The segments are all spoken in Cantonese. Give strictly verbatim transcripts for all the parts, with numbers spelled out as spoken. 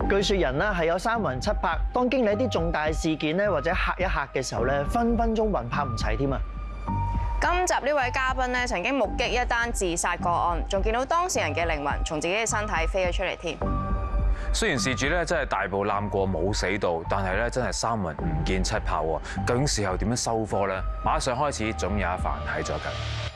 據說人啦係有三魂七魄，當經歷一啲重大事件咧，或者嚇一嚇嘅時候咧，分分鐘魂魄唔齊添啊！ 今集呢位嘉賓咧，曾經目擊一單自殺個案，仲見到當事人嘅靈魂從自己嘅身體飛咗出嚟添。 雖然事主咧真係大步攬過冇死到，但係咧真係三魂唔見七魄喎。究竟事後點樣收科咧？馬上開始，總有一番喺咗緊。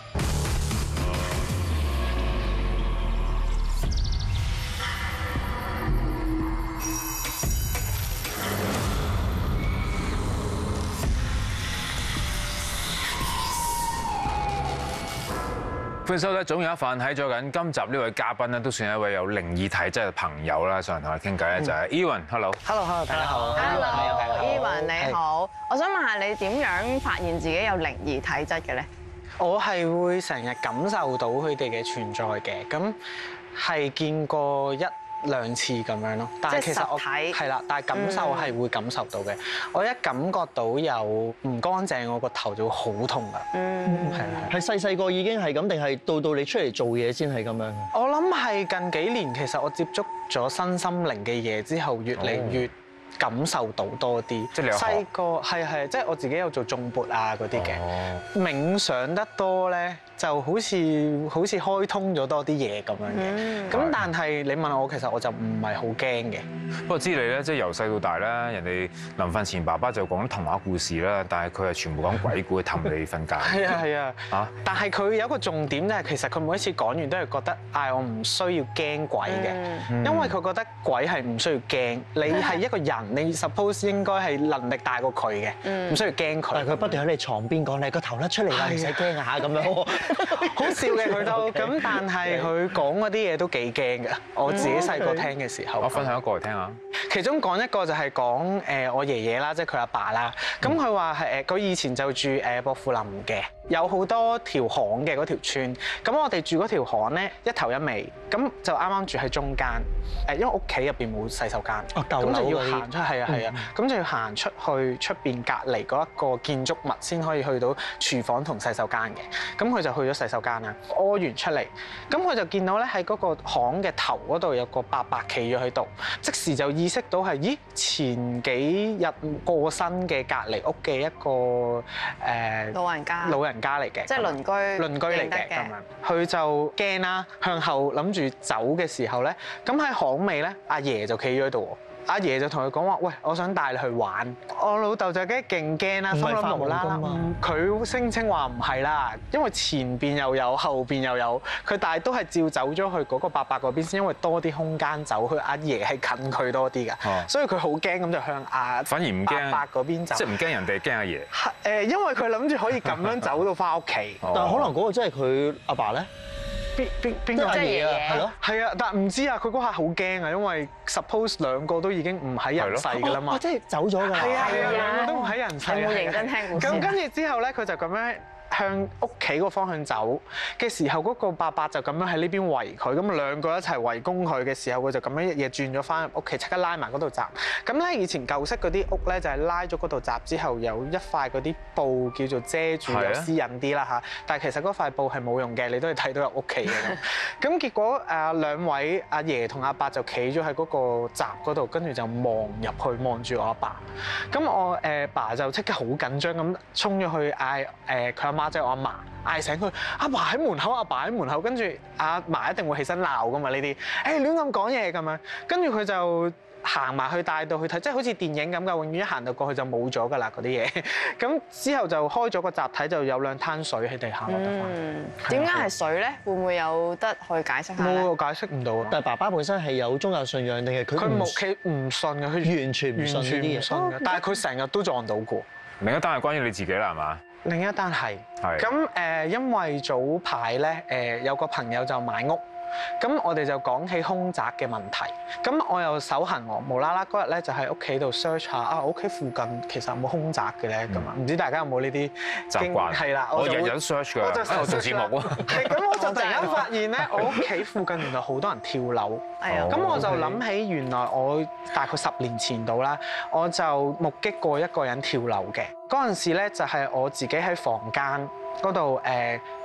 歡迎收睇，總有一份喺咗緊。今集呢位嘉賓咧，都算係一位有靈異體質嘅朋友啦，上嚟同我傾偈咧，就係 Ewan。Hello，Hello， 大家好。 Hello，Ewan 你好。我想問下你點樣發現自己有靈異體質嘅咧？ 我係會成日感受到佢哋嘅存在嘅，咁係見過一兩次咁樣咯。但係其實我係啦，但係感受係會感受到嘅。我一感覺到有唔乾淨，我個頭就會好痛㗎。嗯，係啊。 係細細個已經係咁，定係到到你出嚟做嘢先係咁樣？ 我諗係近幾年，其實我接觸咗身心靈嘅嘢之後，越嚟越感受到多啲。即係你細個係係，即係我自己有做頌缽啊嗰啲嘅。冥想得多咧，就好似好似開通咗多啲嘢咁樣嘅。咁但係你問我，其實我就唔係好驚嘅。 不過知你咧，即係由細到大啦，人哋臨瞓前爸爸就講童話故事啦，但係佢係全部講鬼故去氹你瞓覺。 係啊係啊。嚇！但係佢有一個重點咧，其實佢每一次講完都係覺得，唉，我唔需要驚鬼嘅，因為佢覺得鬼係唔需要驚。你係一個人，你 suppose 應該係能力大過佢嘅，唔需要驚佢。 但係佢不斷喺你床邊講，你個頭甩出嚟啦，唔使驚啊嚇咁樣。 好笑嘅佢都，咁但係佢講嗰啲嘢都幾驚㗎。我自己細個聽嘅時候， 我分享一個嚟聽下。 其中講一個就係講誒我爺爺啦，即係佢阿爸啦。咁佢話係誒佢以前就住誒薄扶林嘅，有好多條巷嘅嗰條村。咁我哋住嗰條巷咧一頭一尾，咁就啱啱住喺中間。誒因為屋企入邊冇洗手間，咁就要行出係啊係啊，咁就要行出去出邊隔離嗰一個建築物先可以去到廚房同洗手間嘅。咁佢就去咗洗手間啦，屙完出嚟，咁佢就見到咧喺嗰個巷嘅頭嗰度有個伯伯企咗喺度，即時就意識到係咦前幾日過身嘅隔離屋嘅一個誒老人家， 老人家嚟嘅， 即係鄰居， 鄰居嚟嘅咁樣。佢就驚啦，向後諗住走嘅時候咧，咁喺巷尾咧，阿爺就企咗喺度。阿爺就同佢講話：喂，我想帶你去玩。我老豆就梗係勁驚啦，心諗無啦啦。佢聲稱話唔係啦，因為前邊又有，後邊又有。佢但係都係照走咗去嗰個伯伯嗰邊先，因為多啲空間走。佢阿爺係近佢多啲㗎，所以佢好驚咁就向阿反而唔驚伯伯嗰邊走。 即係唔驚人哋，驚阿爺。 誒，因為佢諗住可以咁樣走到翻屋企。 但係可能嗰個真係佢阿爸咧。 邊邊邊個即係爺爺係咯，係啊，但係唔知啊，佢嗰下好驚啊，因為 suppose 兩個都已經唔喺人世㗎啦嘛， 即係走咗㗎。 係啊係啊，兩個都唔喺人世。 有冇認真聽故事？ 咁跟住之後咧，佢就咁樣向屋企個方向走嘅時候，嗰個伯伯就咁樣喺呢邊圍佢，咁兩個一齊圍攻佢嘅時候，佢就咁樣一嘢轉咗翻入屋企，即刻拉埋嗰度閘。咁咧以前舊式嗰啲屋咧就係拉咗嗰度閘之後，有一塊嗰啲布叫做遮住，有私隱啲啦嚇。但係其實嗰塊布係冇用嘅，你都係睇到入屋企嘅咁。咁結果誒兩位阿爺同阿伯就企咗喺嗰個閘嗰度，跟住就望入去望住我阿爸。咁我誒爸就即刻好緊張咁衝咗去嗌誒佢阿媽，即係我阿嫲，嗌醒佢。阿爸喺門口，阿爸喺門口，跟住阿嫲一定會起身鬧噶嘛呢啲，誒亂咁講嘢咁樣。跟住佢就行埋去帶到去睇，即係好似電影咁㗎，永遠一行到過去就冇咗㗎啦嗰啲嘢。咁之後就開咗個閘睇，就有兩灘水喺地下落得翻。 嗯，點解係水咧？會唔會有得去解釋下咧？ 冇，解釋唔到啊！ 但係爸爸本身係有宗教信仰定係佢？ 佢冇，佢唔信嘅，佢完全唔信呢啲嘢。 信嘅，但係佢成日都撞到過。 另一單係關於你自己啦，係嘛？ 另一單係，咁誒，因為早排咧誒有個朋友就買屋，咁我哋就講起兇宅嘅問題。咁我又手痕我，無啦啦嗰日咧就喺屋企度 search 下啊，我屋企附近其實有冇兇宅嘅咧咁啊？唔知大家有冇呢啲習慣？係啦，我日日 search 㗎，我就做節目喎。 咁我就突然間發現咧，我屋企附近原來好多人跳樓。係啊。咁我就諗起原來我大概十年前度啦，我就目擊過一個人跳樓嘅。嗰陣時咧就係我自己喺房間嗰度誒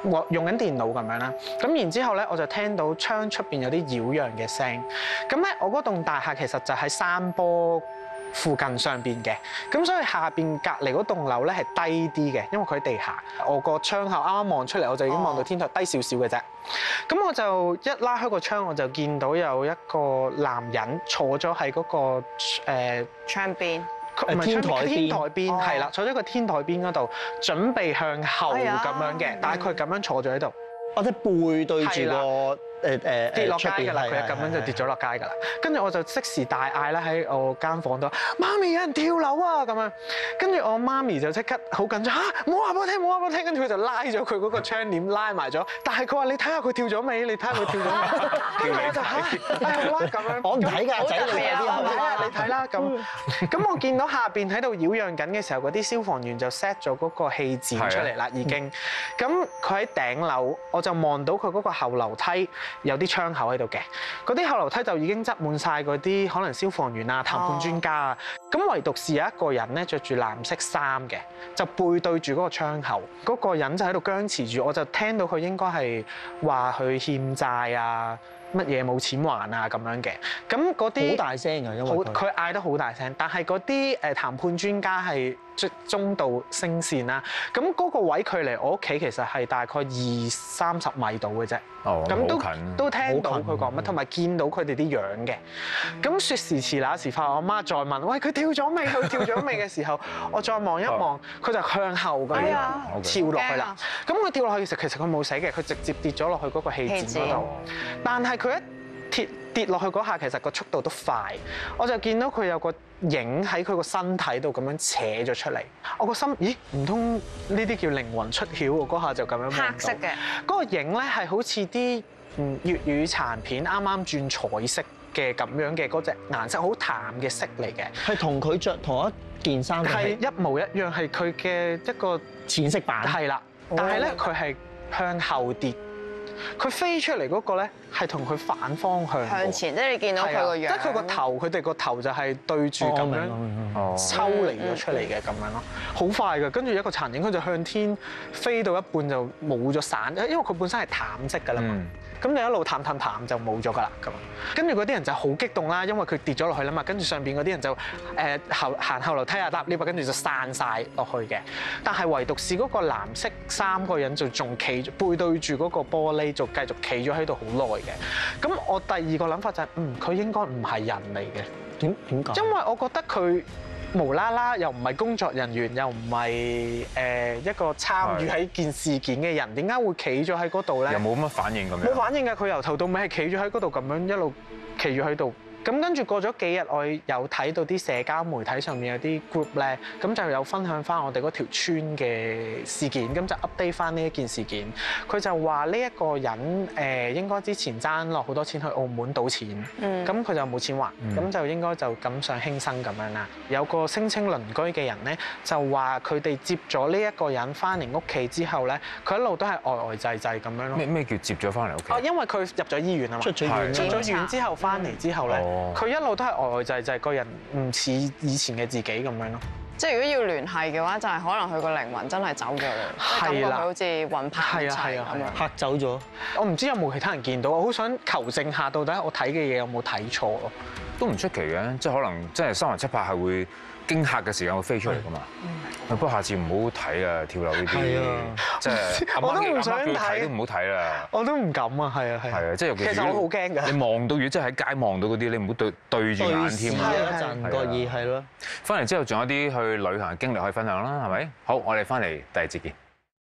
我用緊電腦咁樣啦。咁然之後咧，我就聽到窗出邊有啲擾攘嘅聲。咁咧，我嗰棟大廈其實就喺山坡附近上邊嘅，咁所以下邊隔離嗰棟樓咧係低啲嘅，因為佢喺地下。我個窗口啱啱望出嚟，我就已經望到天台低少少嘅啫。咁我就一拉開個窗，我就見到有一個男人坐咗喺嗰個誒窗邊， 唔係天台邊天台邊係啦，坐咗個天台邊嗰度，準備向後咁樣嘅，大概咁樣坐咗喺度。 或者背對住個誒誒跌落街出邊㗎啦，佢一咁樣就跌咗落街㗎啦。跟住我就即時大嗌啦喺我間房度，媽咪有人跳樓啊咁樣。跟住我媽咪就即刻好緊張嚇，唔好話俾我聽，唔好話俾我聽。跟住佢就拉咗佢嗰個窗簾拉埋咗，但係佢話你睇下佢跳咗未？你睇下佢跳咗未？跟住我就嚇，哎好啦咁樣。 我唔睇㗎，仔女有啲我睇下係你睇啦咁。咁我見到下邊喺度擾攘緊嘅時候，嗰啲消防員就 set 咗嗰個氣墊出嚟啦，已經。咁佢喺頂樓，我就望到佢嗰個後樓梯有啲窗口喺度嘅，嗰啲後樓梯就已經擠滿晒嗰啲可能消防員啊、談判專家啊，咁唯獨是有一個人咧着住藍色衫嘅，就背對住嗰個窗口，嗰個人就喺度僵持住，我就聽到佢應該係話佢欠債啊。乜嘢冇錢還啊咁樣嘅，咁嗰啲好大聲㗎，因為好佢佢嗌得好大聲，但係嗰啲誒談判專家係中中度聲線啦，咁嗰個位距離我屋企其實係大概二三十米度嘅啫， 哦， 咁都好近都聽到好近佢講乜，同埋見到佢哋啲樣嘅。咁説時遲那時快，我媽再問：喂，佢跳咗未？佢跳咗未嘅時候，我再望一望，佢就向後咁樣哎呀跳落去啦。咁佢跳落去嘅時候，其實佢冇死嘅，佢直接跌咗落去嗰個氣墊嗰度。但係佢一跌跌落去嗰下，其實個速度都快，我就見到佢有個影喺佢個身體度咁樣扯咗出嚟。我個心，咦？唔通呢啲叫靈魂出竅？我嗰下就咁樣望到黑色嘅嗰個影咧，係好似啲嗯粵語殘片啱啱轉彩色嘅咁樣嘅嗰隻顏色，好淡嘅色嚟嘅， 係同佢着同一件衫係一模一樣，係佢嘅一個淺色版。 係啦，但係咧佢係向後跌。佢飛出嚟嗰個咧係同佢反方向向前，即係你見到佢個樣， 即係佢個頭，佢哋個頭就係對住咁樣哦， 抽離咗出嚟嘅咁樣咯，好快㗎。跟住一個殘影，佢就向天飛到一半就冇咗散，因為佢本身係淡色㗎啦嘛。咁你一路淡淡淡就冇咗㗎啦咁。跟住嗰啲人就好激動啦，因為佢跌咗落去啦嘛。跟住上邊嗰啲人就誒後行後樓梯啊搭 lift，跟住就散晒落去嘅。但係唯獨是嗰個藍色三個人就仲企背對住嗰個玻璃，就繼續企咗喺度好耐嘅。咁我第二個諗法就係，嗯，佢應該唔係人嚟嘅。 點點解？ 因為我覺得佢無啦啦又唔係工作人員，又唔係誒一個參與喺件事件嘅人，點解會企咗喺嗰度咧？ 又冇乜反應咁樣。 冇反應㗎，佢由頭到尾係企咗喺嗰度咁樣一路企住喺度。咁跟住過咗幾日，我有睇到啲社交媒體上面有啲 group 咧，咁就有分享翻我哋嗰條村嘅事件，咁就 update 翻呢一件事件。佢就話呢一個人誒應該之前爭落好多錢去澳門賭錢，咁佢、嗯、就冇錢還，咁、嗯、就應該就感上輕生咁樣啦。有個聲稱鄰居嘅人咧，就話佢哋接咗呢一個人翻嚟屋企之後咧，佢一路都係呆呆滯滯咁樣咯。 咩咩叫接咗翻嚟屋企？ 哦，因為佢入咗醫院啊嘛， 出咗院， 出咗院之後翻嚟之後咧。 嗯佢一路都係呆呆滯滯，個人唔似以前嘅自己咁樣咯。 即係如果要聯繫嘅話，就係可能佢個靈魂真係走咗啦，感覺佢好似魂魄唔齊咁樣。 嚇走咗。 我唔知有冇其他人見到，我好想求證下，到底我睇嘅嘢有冇睇錯咯？ 都唔出奇嘅，即係可能真係三魂七魄係會驚嚇嘅時間會飛出嚟噶嘛。不過下次唔好睇啊，跳樓呢啲，即係我都唔想睇都唔好睇啦。 我都唔敢啊，係啊係。 係啊，即係尤其其實我好驚㗎。 你望到，如果真係喺街望到嗰啲，你唔好對對住眼添。 對視一陣個意係咯。 翻嚟之後仲有啲去旅行嘅經歷可以分享啦，係咪？好，我哋翻嚟第二節見。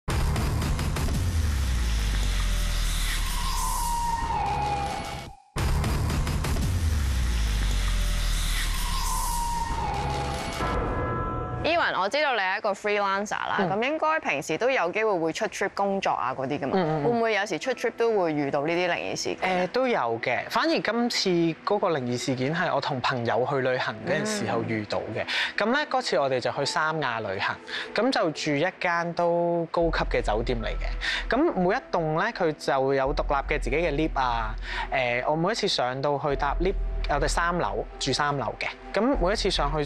Ewan，我知道你係一個 freelancer 啦，咁、嗯、應該平時都有機會會出 trip 工作啊嗰啲㗎嘛，嗯、會唔會有時出 trip 都會遇到呢啲靈異事件？誒都有嘅，反而今次嗰個靈異事件係我同朋友去旅行嗰陣時候遇到嘅。咁咧嗰次我哋就去三亞旅行，咁就住一間都高級嘅酒店嚟嘅。咁每一棟咧佢就有獨立嘅自己嘅 lift 啊。誒我每一次上到去搭 lift，我哋三樓住三樓嘅，咁每一次上去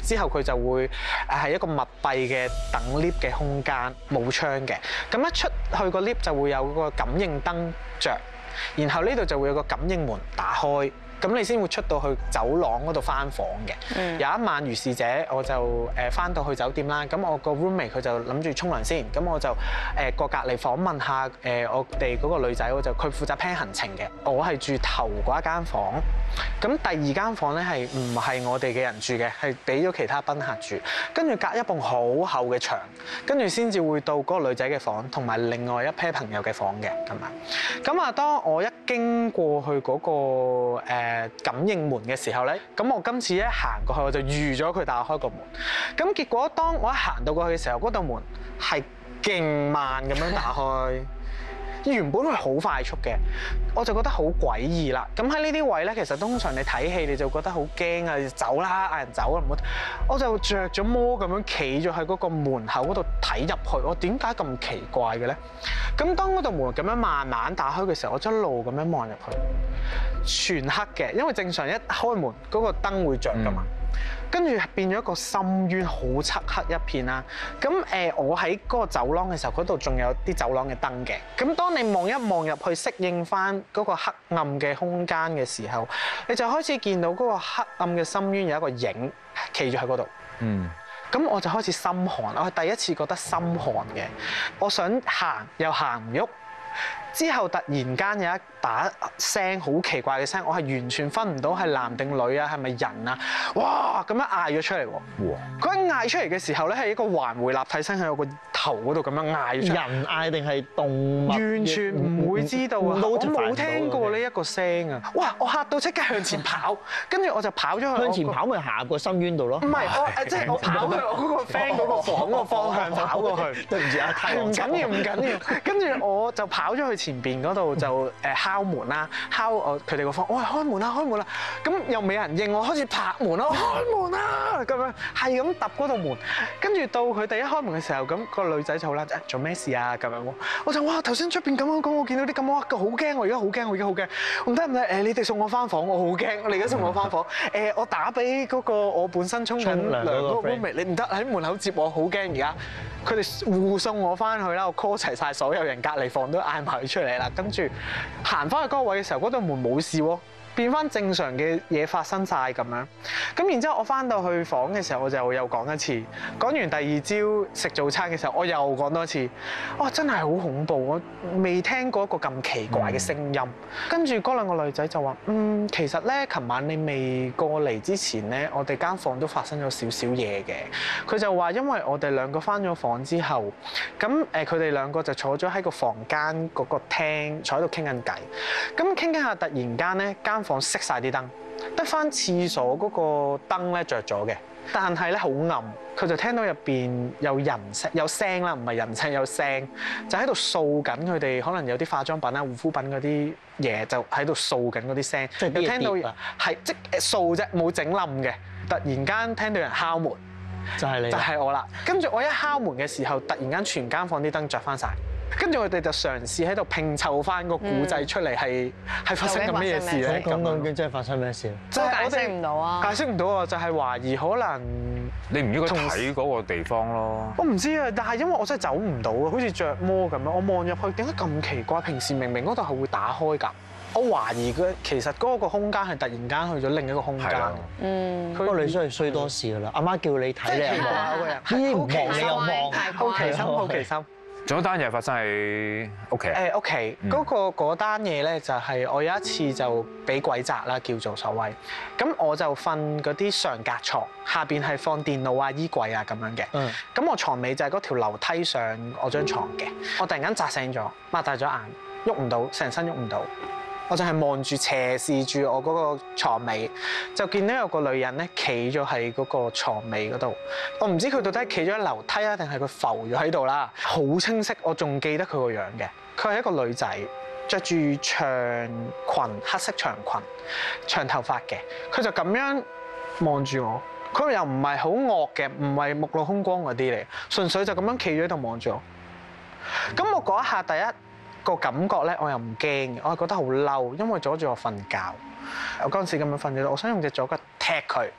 之後佢就會誒係一個密閉嘅等 lift 嘅空間，冇窗嘅。咁一出去個 lift 就會有個感應燈着，然後呢度就會有個感應門打開。咁你先會出到去走廊嗰度翻房嘅。嗯、有一晚如是者，我就誒翻到去酒店啦。咁我個 roommate 佢就諗住沖涼先。咁我就誒過隔離房問下誒我哋嗰個女仔，我就佢負責 plan 行程嘅。我係住頭嗰一間房。咁第二間房咧係唔係我哋嘅人住嘅，係俾咗其他賓客住。跟住隔一棟好厚嘅牆，跟住先至會到嗰個女仔嘅房，同埋另外一 pair 朋友嘅房嘅咁樣。咁啊，當我一經過去嗰個誒感應門嘅時候咧，咁我今次一行過去我就預咗佢打開個門。咁結果當我一行到過去嘅時候，嗰道門係勁慢咁樣打開。原本係好快速嘅，我就覺得好詭異啦。咁喺呢啲位咧，其實通常你睇戲你就覺得好驚啊，走啦，嗌人走啦，唔好。我就着咗魔咁樣企咗喺嗰個門口嗰度睇入去，我點解咁奇怪嘅咧？咁當嗰道門咁樣慢慢打開嘅時候，我一路咁樣望入去，全黑嘅，因為正常一開門嗰個燈會着噶嘛。跟住變咗一個深淵，好漆黑一片啦。咁誒，我喺嗰個走廊嘅時候，嗰度仲有啲走廊嘅燈嘅。咁當你望一望入去，適應翻嗰個黑暗嘅空間嘅時候，你就開始見到嗰個黑暗嘅深淵有一個影企咗喺嗰度。嗯。咁我就開始心寒，我係第一次覺得心寒嘅。我想行又行唔喐。之後突然間有一把聲好奇怪嘅聲，我係完全分唔到係男定女啊，係咪人啊？哇！咁樣嗌咗出嚟喎。哇！佢一嗌出嚟嘅時候咧，係一個環迴立體聲喺我個頭嗰度咁樣嗌出嚟。 人嗌定係動物？ 完全唔會知道啊！我冇聽過呢一個聲啊！哇！我嚇到即刻向前跑，跟住我就跑咗去。 向前跑咪下個深淵度咯。 唔係我誒，即係我跑去我嗰個 friend 嗰個房個方向跑過去。 對唔住啊，太唔緊要唔緊要。跟住我就跑咗去前邊嗰度就誒敲門啦，敲我佢哋個房，我話開門啦開門啦，咁又冇人應我，開始拍門啦，開門啦咁樣，係咁揼嗰道門，跟住到佢哋一開門嘅時候，咁個女仔就好啦，誒做咩事啊咁樣喎，我就哇頭先出邊咁樣講，我見到啲咁樣，好驚，我而家好驚，我而家好驚，唔得唔得誒，你哋送我翻房，我好驚，你而家送我翻房，誒我打俾嗰個我本身沖緊涼嗰個 roommate，你唔得喺門口接我，好驚而家，佢哋護送我翻去啦，我 call 齊晒所有人，隔離房都嗌埋佢出嚟啦，跟住行翻去嗰個位嘅時候，嗰道門冇事喎，變翻正常嘅嘢發生晒咁樣。咁然之後我翻到去房嘅時候，我就又講一次。講完第二朝食早餐嘅時候，我又講多次。哇！真係好恐怖，我未聽過一個咁奇怪嘅聲音。跟住嗰兩個女仔就話：嗯，其實咧，琴晚你未過嚟之前咧，我哋間房都發生咗少少嘢嘅。佢就話因為我哋兩個翻咗房之後，咁誒佢哋兩個就坐咗喺個房間嗰個廳坐喺度傾緊偈。咁傾傾下，突然間咧間房熄晒啲燈，得翻廁所嗰個燈咧着咗嘅，但係咧好暗。佢就聽到入邊有人聲有聲啦，唔係人聲有聲，就喺度掃緊佢哋可能有啲化妝品啊、護膚品嗰啲嘢，就喺度掃緊嗰啲聲。又聽到係即誒掃啫，冇整冧嘅。突然間聽到人敲門， 就係你， 就係我啦。跟住我一敲門嘅時候，突然間全間房啲燈着翻晒。跟住我哋就嘗試喺度拼湊翻個古仔出嚟，係係發生緊咩事咧？ 講講緊真係發生咩事？ 就係解釋唔到啊！ 解釋唔到啊！就係懷疑可能你唔應該睇嗰個地方咯。 我唔知啊，但係因為我真係走唔到啊，好似着魔咁樣。我望入去點解咁奇怪？平時明明嗰度係會打開㗎。我懷疑佢其實嗰個空間係突然間去咗另一個空間。嗯， 不過你真係衰多事㗎啦！阿媽叫你睇你又望，呢啲唔望你又望， 好奇心，好奇心。 仲有單嘢發生喺屋企。 誒屋企嗰個嗰單嘢咧，就係我有一次就俾鬼擲啦，叫做所謂。咁我就瞓嗰啲上格床，下邊係放電腦啊、衣櫃啊咁樣嘅。嗯。咁我床尾就係嗰條樓梯上我張床嘅。我突然間擲醒咗，擘大咗眼，喐唔到，成身喐唔到。我就係望住斜視住我嗰個牀尾，就見到有個女人咧企咗喺嗰個牀尾嗰度。我唔知佢到底企咗喺樓梯啊，定係佢浮咗喺度啦。好清晰，我仲記得佢個樣嘅。佢係一個女仔，着住長裙，黑色長裙，長頭髮嘅。佢就咁樣望住我，佢又唔係好惡嘅，唔係目露凶光嗰啲嚟，純粹就咁樣企咗喺度望住我。咁我嗰一下第一個感覺咧，我又唔驚嘅，我係覺得好嬲，因為阻住我瞓覺。我嗰陣時咁樣瞓咗，我想用隻左腳踢佢，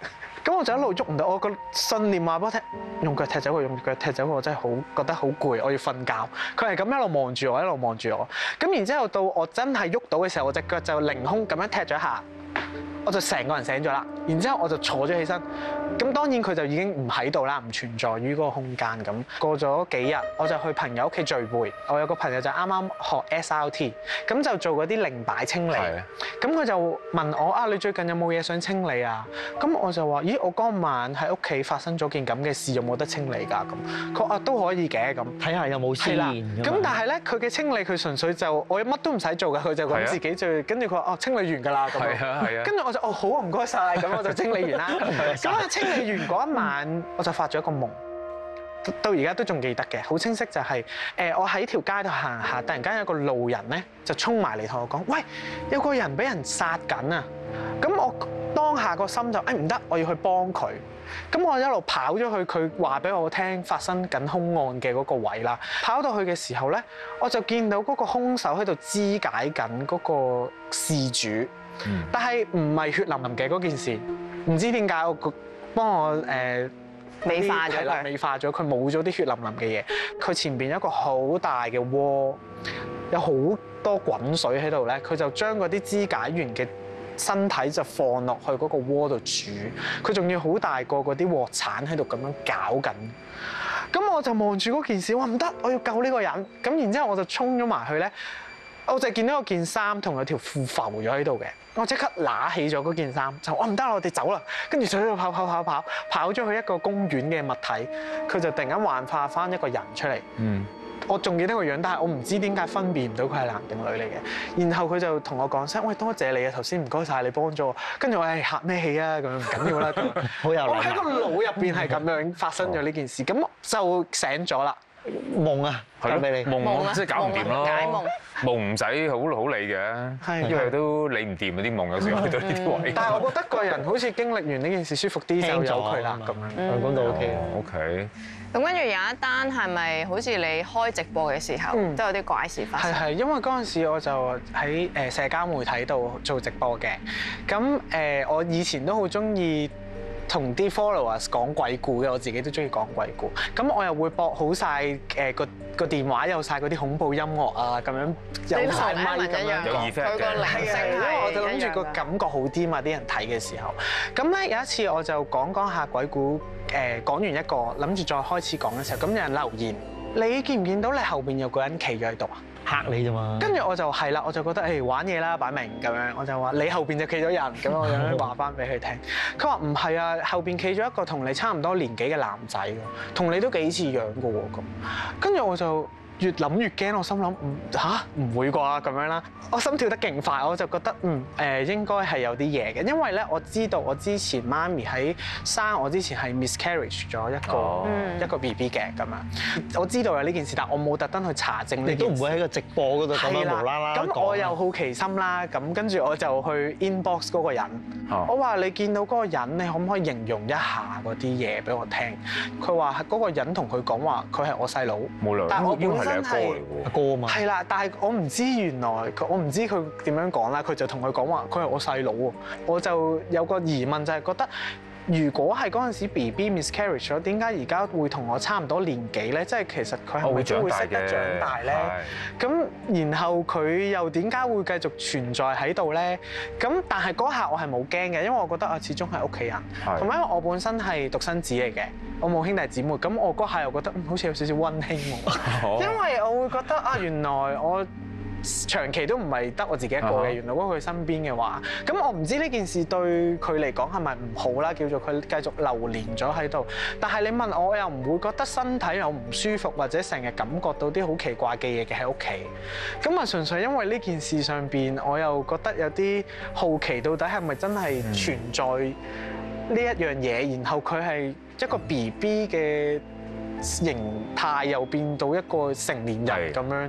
咁我就一路喐唔到，我個信念話俾我聽，用腳踢走佢，用腳踢走佢，我真係好覺得好攰，我要瞓覺。佢係咁一路望住我，一路望住我。咁然之後到我真係喐到嘅時候，我隻腳就凌空咁樣踢咗一下，我就成個人醒咗啦。然之後我就坐咗起身。咁當然佢就已經唔喺度啦，唔存在於嗰個空間咁。過咗幾日，我就去朋友屋企聚會。我有個朋友就啱啱學 S R T， 咁就做嗰啲靈擺清理。咁佢就問我啊，你最近有冇嘢想清理啊？咁我就話：咦，我嗰晚喺屋企發生咗件咁嘅事，有冇得清理㗎？咁佢話都可以嘅，咁睇下有冇先。 咁但係咧，佢嘅清理佢純粹就我乜都唔使做㗎，佢就咁自己做。跟住佢話：哦，清理完㗎啦。咁係啊係啊。 跟住我就哦好唔該晒，咁我就清理完啦。咁啊清理完嗰一晚，我就發咗一個夢，到而家都仲記得嘅，好清晰就係誒我喺條街度行下，突然間有個路人咧就衝埋嚟同我講：喂，有個人俾人殺緊啊！咁我當下個心就誒唔得，我要去幫佢。咁我一路跑咗去佢話俾我聽發生緊兇案嘅嗰個位啦。跑到去嘅時候咧，我就見到嗰個兇手喺度肢解緊嗰個事主，但係唔係血淋淋嘅嗰件事，唔知點解我幫我誒美化咗佢， 美化咗佢，冇咗啲血淋淋嘅嘢。佢前邊有一個好大嘅鍋，有好多滾水喺度咧，佢就將嗰啲肢解完嘅身體就放落去嗰個鍋度煮，佢仲要好大個嗰啲鑊鏟喺度咁樣攪緊。咁我就望住嗰件事，我唔得，我要救呢個人。咁然之後我就衝咗埋去咧，我就見到有件衫同有條褲浮咗喺度嘅，我即刻拿起咗嗰件衫，就我唔得啦，我哋走啦。跟住就喺度跑跑跑跑跑咗去一個公園嘅物體，佢就突然間幻化翻一個人出嚟。嗯。我仲記得個樣，但係我唔知點解分辨唔到佢係男定女嚟嘅。然後佢就同我講聲：喂，多謝你啊，頭先唔該晒你幫咗我。跟住我係嚇咩氣啊？咁樣唔緊要啦。 好有禮貌。 我喺個腦入邊係咁樣發生咗呢件事，咁就醒咗啦。 夢啊，交俾你。 夢即係搞唔掂咯。 解夢。 夢唔使好好理嘅，因為都理唔掂嗰啲夢，有時去到呢啲位。 但係我覺得個人好似經歷完呢件事舒服啲，就由佢啦咁樣。 香港都 OK。 OK。 咁跟住有一單係咪好似你開直播嘅時候都有啲怪事發生？ 係係，因為嗰陣時我就喺誒社交媒體度做直播嘅。咁誒，我以前都好中意同啲 followers 講鬼故嘅，我自己都中意講鬼故。咁我又會駁好晒誒個個電話有晒嗰啲恐怖音樂啊，咁樣有晒咪咁樣。 有 effect 嘅。 佢個鈴聲係， 因為我就諗住個感覺好啲嘛，啲人睇嘅時候。咁咧有一次我就講講下鬼故。誒講完一個，諗住再開始講嘅時候，咁有人留言：你見唔見到你後邊有個人企咗喺度啊？ 嚇你啫嘛！ 跟住我就係啦，我就覺得誒玩嘢啦，擺明咁樣，我就話你後邊就企咗人，咁我就樣話翻俾佢聽。佢話唔係啊，後邊企咗一個同你差唔多年紀嘅男仔㗎，同你都幾似樣㗎喎咁。跟住我就越諗越驚，我心諗唔嚇唔會啩咁樣啦，我心跳得勁快，我就覺得嗯誒應該係有啲嘢嘅，因為咧我知道我之前媽咪喺生我之前係 miscarriage 咗一個、oh. 一個 B B 嘅咁樣，我知道有呢件事，但我冇特登去查證呢件事。你都唔會喺個直播嗰度咁樣無啦啦講。咁我有好奇心啦，咁跟住我就去 inbox 嗰個人，oh. 我話你見到嗰個人，你可唔可以形容一下嗰啲嘢俾我聽？佢話嗰個人同佢講話，佢係我細佬，冇兩，但我本身係阿哥啊嘛。係啦，但係我唔知原來佢，我唔知佢點樣講啦。佢就同佢講話，佢係我細佬喎。我就有個疑問，就係覺得，如果係嗰陣時 B B miscarriage 咗，點解而家會同我差唔多年紀咧？即係其實佢係咪都會識得長大咧？咁然後佢又點解會繼續存在喺度咧？咁但係嗰下我係冇驚嘅，因為我覺得啊，始終係屋企人，同埋因為我本身係獨生子嚟嘅，我冇兄弟姊妹，咁我嗰下又覺得嗯好似有少少溫馨喎，因為我會覺得啊，原來我長期都唔係得我自己一個嘅，原來如果佢身邊嘅話，咁我唔知呢件事對佢嚟講係咪唔好啦，叫做佢繼續流連咗喺度。但係你問我，我又唔會覺得身體有唔舒服，或者成日感覺到啲好奇怪嘅嘢嘅喺屋企。咁啊，純粹因為呢件事上邊，我又覺得有啲好奇，到底係咪真係存在呢一樣嘢？然後佢係一個 B B 嘅形態，又變到一個成年人咁樣。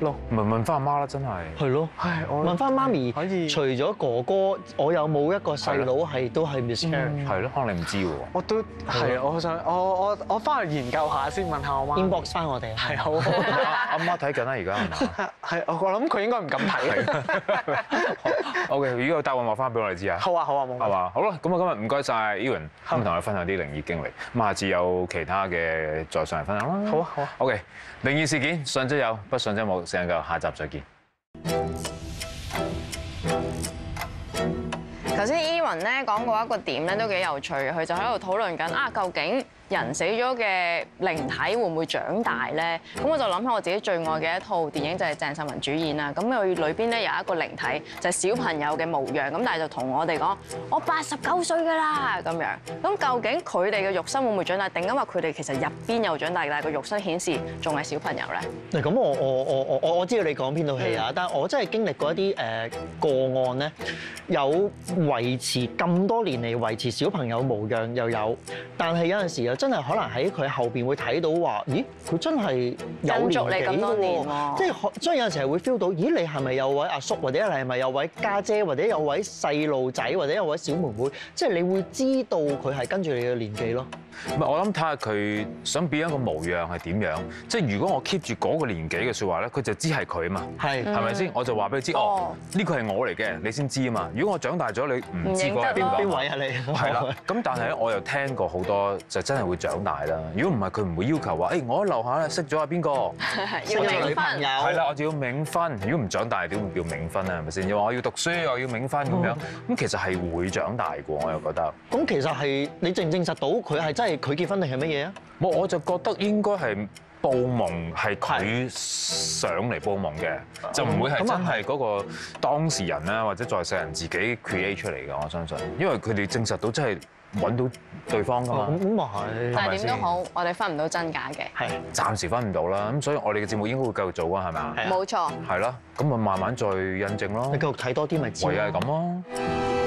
咯。 問問翻阿媽啦，真係。 係咯， 唉，我問翻媽咪， 可以除咗哥哥，我有冇一個細佬係都係 miscarriage？ 係咯，可能你唔知喎。 我都係啊！我好想我我我翻去研究下先，問下我媽。 inbox 翻我哋係好。 阿媽睇緊啦，而家係嘛？ 係我我諗佢應該唔敢睇。 O K， 如果有答案話翻俾我哋知啊。 好啊好啊，冇問題。 係嘛？好啦，咁啊今日唔該晒 Ewan，咁同我分享啲靈異經歷。咁下次有其他嘅再上嚟分享啦。 好啊好啊。 O K， 靈異事件信則有，不信則冇。時間夠，下集再見。 頭先 Ewan 咧講過一個點咧都幾有趣嘅，佢就喺度討論緊啊，究竟人死咗嘅靈體會唔會長大咧？咁我就諗起我自己最愛嘅一套電影就係鄭秀文主演啦。咁佢裏邊咧有一個靈體就係小朋友嘅模樣，咁但係就同我哋講：我八十九歲㗎啦咁樣。咁究竟佢哋嘅肉身會唔會長大？定因為佢哋其實入邊有長大，但係個肉身顯示仲係小朋友咧？ 嗱，咁我我我我我我知道你講邊套戲啊，但係我真係經歷過一啲誒個案咧，有維持咁多年嚟維持小朋友模樣又有，但係有陣時又真係可能喺佢後邊會睇到話，咦，佢真係有年紀你咁多年喎， 即係所以有陣時係會 feel 到，咦，你係咪有位阿叔，或者你係咪有位家姐，或者有位細路仔，或者有位小妹妹，即係你會知道佢係跟住你嘅年紀咯。 唔係，我諗睇下佢想變一個模樣係點樣。即係如果我 keep 住嗰個年紀嘅説話咧，佢就知係佢啊嘛。 係係咪先？我就話俾佢知，哦，呢個係我嚟嘅，你先知啊嘛。如果我長大咗，你唔知嗰係邊個？ 邊位啊你？ 係啦。咁但係咧，我又聽過好多就真係會長大啦。如果唔係，佢唔會要求話，誒，我喺樓下咧識咗阿邊個， 要冥女朋友。 係啦，我就要冥婚。如果唔長大，點會叫冥婚啊？係咪先？又話我要讀書，又要冥婚咁樣。咁其實係會長大嘅，我又覺得。 咁其實係你證唔證實到佢係真係佢結婚定係乜嘢啊？ 我我就覺得應該係報夢係佢上嚟報夢嘅，就唔會係真係嗰個當事人啦，或者在世人自己 create 出嚟嘅。我相信，因為佢哋證實到真係揾到對方㗎嘛。 咁咁啊係。 但係點都好，我哋分唔到真假嘅。 係。 暫時分唔到啦，咁所以我哋嘅節目應該會繼續做啊，係咪啊？ 冇錯。 係啦，咁咪慢慢再印證咯。 你繼續睇多啲咪知。 唯有係咁咯。